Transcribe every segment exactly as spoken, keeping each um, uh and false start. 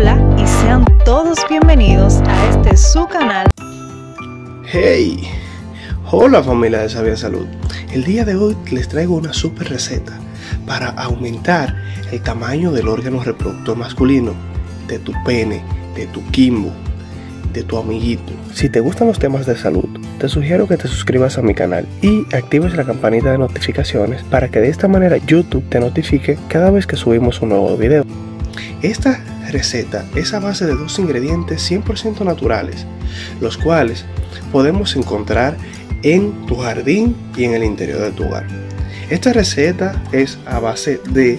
Hola y sean todos bienvenidos a este su canal. Hey, hola familia de Sabia Salud. El día de hoy les traigo una super receta para aumentar el tamaño del órgano reproductor masculino, de tu pene, de tu quimbo, de tu amiguito. Si te gustan los temas de salud, te sugiero que te suscribas a mi canal y actives la campanita de notificaciones para que de esta manera YouTube te notifique cada vez que subimos un nuevo video. Esta receta es a base de dos ingredientes cien por ciento naturales, los cuales podemos encontrar en tu jardín y en el interior de tu hogar. Esta receta es a base de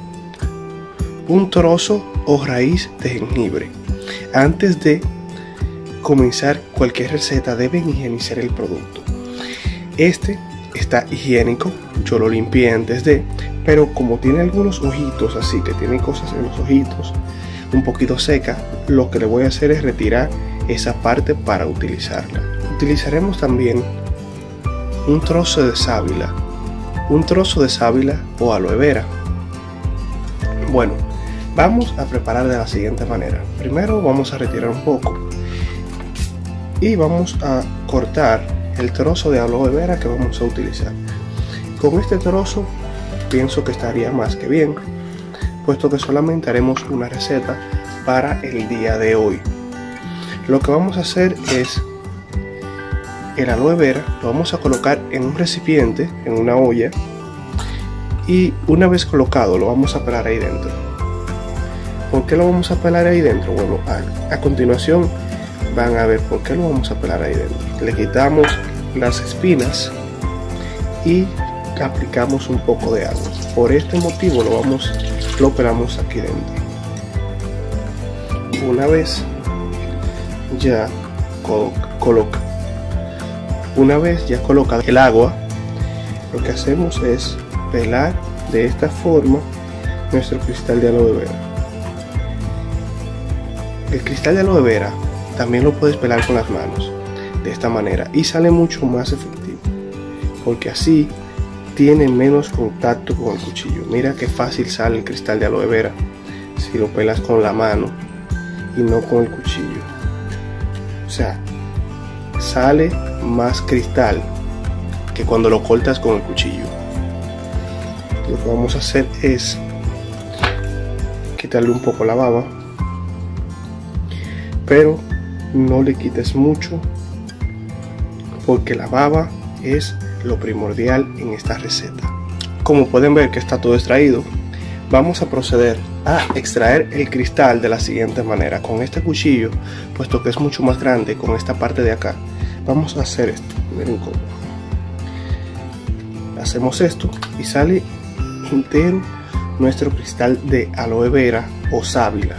un trozo o raíz de jengibre. Antes de comenzar cualquier receta deben higienizar el producto. Este está higiénico, yo lo limpié antes de, pero como tiene algunos ojitos, así que tiene cosas en los ojitos un poquito seca, lo que le voy a hacer es retirar esa parte para utilizarla. Utilizaremos también un trozo de sábila, un trozo de sábila o aloe vera. Bueno, vamos a preparar de la siguiente manera. Primero vamos a retirar un poco y vamos a cortar el trozo de aloe vera que vamos a utilizar. Con este trozo pienso que estaría más que bien, puesto que solamente haremos una receta para el día de hoy. Lo que vamos a hacer es el aloe vera lo vamos a colocar en un recipiente, en una olla, y una vez colocado lo vamos a pelar ahí dentro. ¿Por qué lo vamos a pelar ahí dentro? Bueno, a, a continuación van a ver por qué lo vamos a pelar ahí dentro. Le quitamos las espinas y aplicamos un poco de agua. Por este motivo lo vamos lo pelamos aquí dentro. Una vez ya coloca una vez ya colocado el agua, lo que hacemos es pelar de esta forma nuestro cristal de aloe vera. El cristal de aloe vera también lo puedes pelar con las manos de esta manera y sale mucho más efectivo, porque así tiene menos contacto con el cuchillo. Mira qué fácil sale el cristal de aloe vera si lo pelas con la mano y no con el cuchillo. O sea, sale más cristal que cuando lo cortas con el cuchillo. Lo que vamos a hacer es quitarle un poco la baba, pero no le quites mucho, porque la baba es lo primordial en esta receta. Como pueden ver que está todo extraído, vamos a proceder a extraer el cristal de la siguiente manera. Con este cuchillo, puesto que es mucho más grande, con esta parte de acá, vamos a hacer esto. Miren cómo hacemos esto y sale entero nuestro cristal de aloe vera o sábila.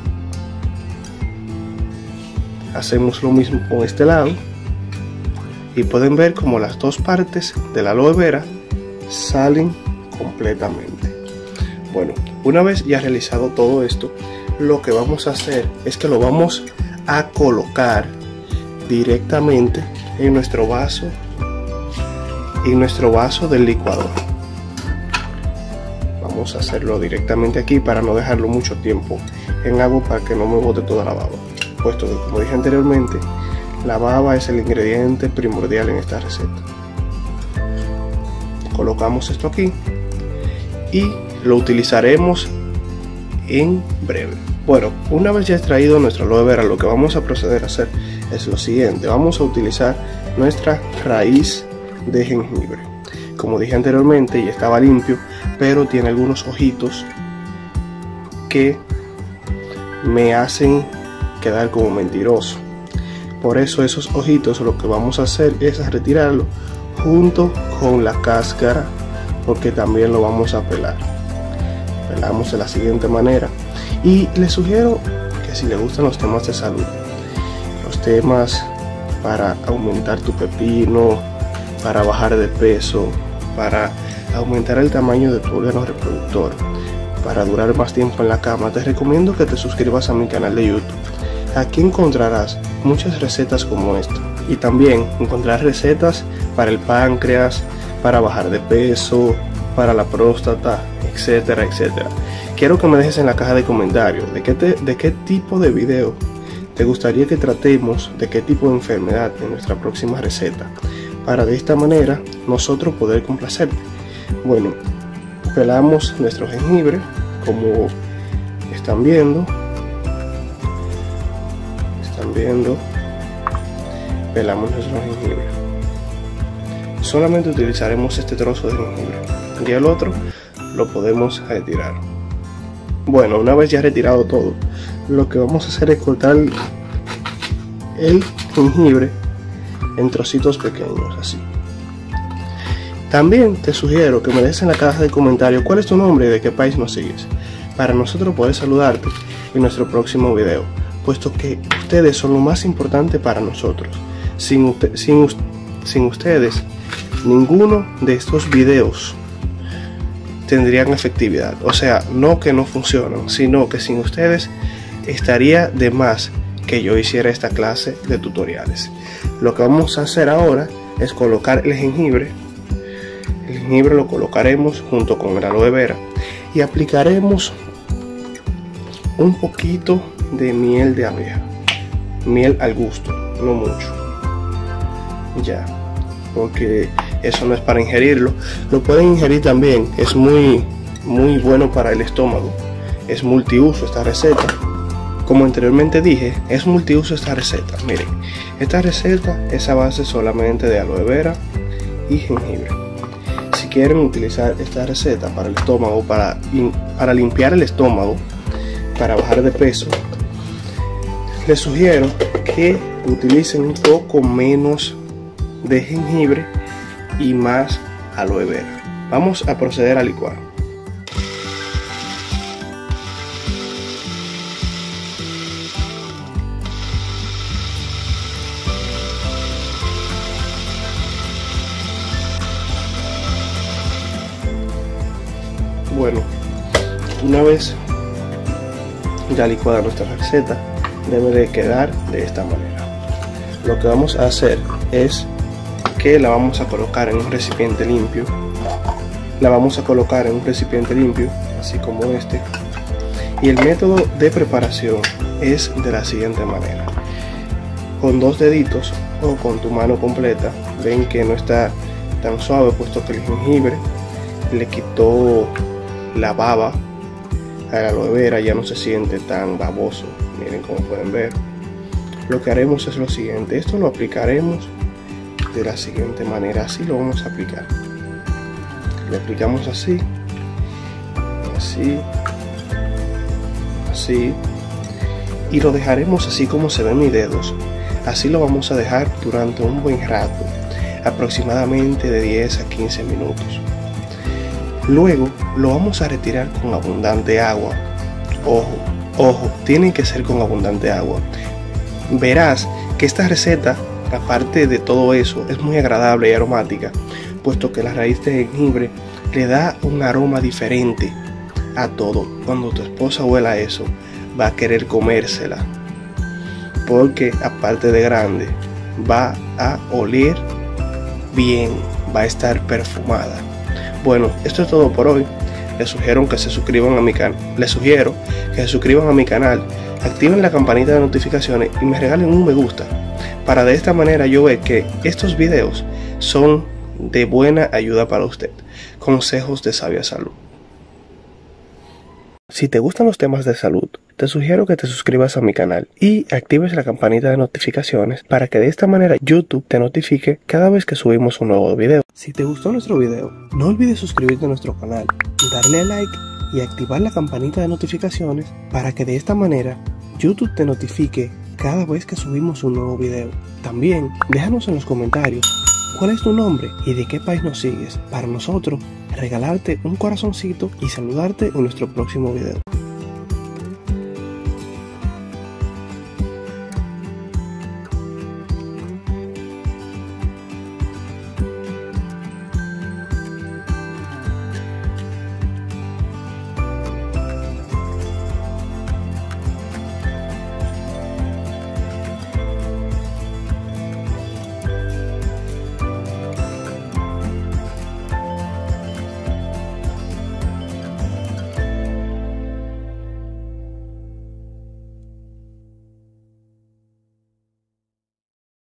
Hacemos lo mismo con este lado y pueden ver como las dos partes de la aloe vera salen completamente. Bueno, una vez ya realizado todo esto, lo que vamos a hacer es que lo vamos a colocar directamente en nuestro vaso en nuestro vaso del licuador. Vamos a hacerlo directamente aquí para no dejarlo mucho tiempo en agua, para que no me bote toda la baba, puesto que, como dije anteriormente, la baba es el ingrediente primordial en esta receta. Colocamos esto aquí y lo utilizaremos en breve. Bueno, una vez ya extraído nuestro aloe vera, lo que vamos a proceder a hacer es lo siguiente. Vamos a utilizar nuestra raíz de jengibre. Como dije anteriormente, ya estaba limpio, pero tiene algunos ojitos que me hacen quedar como mentiroso. Por eso esos ojitos lo que vamos a hacer es retirarlo junto con la cáscara, porque también lo vamos a pelar. Pelamos de la siguiente manera. Y les sugiero que si les gustan los temas de salud, los temas para aumentar tu pepino, para bajar de peso, para aumentar el tamaño de tu órgano reproductor, para durar más tiempo en la cama, te recomiendo que te suscribas a mi canal de YouTube. Aquí encontrarás muchas recetas como esta, y también encontrarás recetas para el páncreas, para bajar de peso, para la próstata, etcétera, etcétera. Quiero que me dejes en la caja de comentarios de qué, te, de qué tipo de video te gustaría que tratemos, de qué tipo de enfermedad en nuestra próxima receta, para de esta manera nosotros poder complacerte. Bueno, pelamos nuestro jengibre, como están viendo, están viendo, pelamos nuestro jengibre. Solamente utilizaremos este trozo de jengibre y el otro lo podemos retirar. Bueno, una vez ya retirado todo, lo que vamos a hacer es cortar el jengibre en trocitos pequeños, así. También te sugiero que me dejes en la caja de comentarios cuál es tu nombre y de qué país nos sigues, para nosotros poder saludarte en nuestro próximo video, puesto que ustedes son lo más importante para nosotros. Sin, usted, sin, sin ustedes, ninguno de estos videos tendrían efectividad. O sea, no que no funcionan, sino que sin ustedes estaría de más que yo hiciera esta clase de tutoriales. Lo que vamos a hacer ahora es colocar el jengibre. El jengibre lo colocaremos junto con el aloe vera y aplicaremos un poquito de miel de abeja, miel al gusto, no mucho, ya, porque eso no es para ingerirlo. Lo pueden ingerir también, es muy muy bueno para el estómago, es multiuso esta receta. Como anteriormente dije, es multiuso esta receta. Miren, esta receta es a base solamente de aloe vera y jengibre. Si quieren utilizar esta receta para el estómago, para, para limpiar el estómago, para bajar de peso, les sugiero que utilicen un poco menos de jengibre y más aloe vera. Vamos a proceder a licuar. Bueno, una vez ya licuada nuestra receta, debe de quedar de esta manera. Lo que vamos a hacer es que la vamos a colocar en un recipiente limpio. La vamos a colocar en un recipiente limpio, así como este. Y el método de preparación es de la siguiente manera. Con dos deditos o con tu mano completa, ven que no está tan suave, puesto que el jengibre le quitó la baba a la aloe vera, ya no se siente tan baboso. Miren, como pueden ver, lo que haremos es lo siguiente. Esto lo aplicaremos de la siguiente manera, así lo vamos a aplicar. Lo aplicamos así, así, así, y lo dejaremos así como se ven mis dedos. Así lo vamos a dejar durante un buen rato, aproximadamente de diez a quince minutos. Luego lo vamos a retirar con abundante agua. Ojo, ojo, tiene que ser con abundante agua. Verás que esta receta, aparte de todo eso, es muy agradable y aromática, puesto que la raíz de jengibre le da un aroma diferente a todo. Cuando tu esposa huela eso, va a querer comérsela, porque aparte de grande, va a oler bien, va a estar perfumada. Bueno, esto es todo por hoy. Les sugiero que se suscriban a mi canal. Les sugiero que se suscriban a mi canal, activen la campanita de notificaciones y me regalen un me gusta, para de esta manera yo ver que estos videos son de buena ayuda para usted. Consejos de sabia salud. Si te gustan los temas de salud, te sugiero que te suscribas a mi canal y actives la campanita de notificaciones para que de esta manera YouTube te notifique cada vez que subimos un nuevo video. Si te gustó nuestro video, no olvides suscribirte a nuestro canal, darle a like y activar la campanita de notificaciones para que de esta manera YouTube te notifique cada vez que subimos un nuevo video. También déjanos en los comentarios cuál es tu nombre y de qué país nos sigues, para nosotros regalarte un corazoncito y saludarte en nuestro próximo video.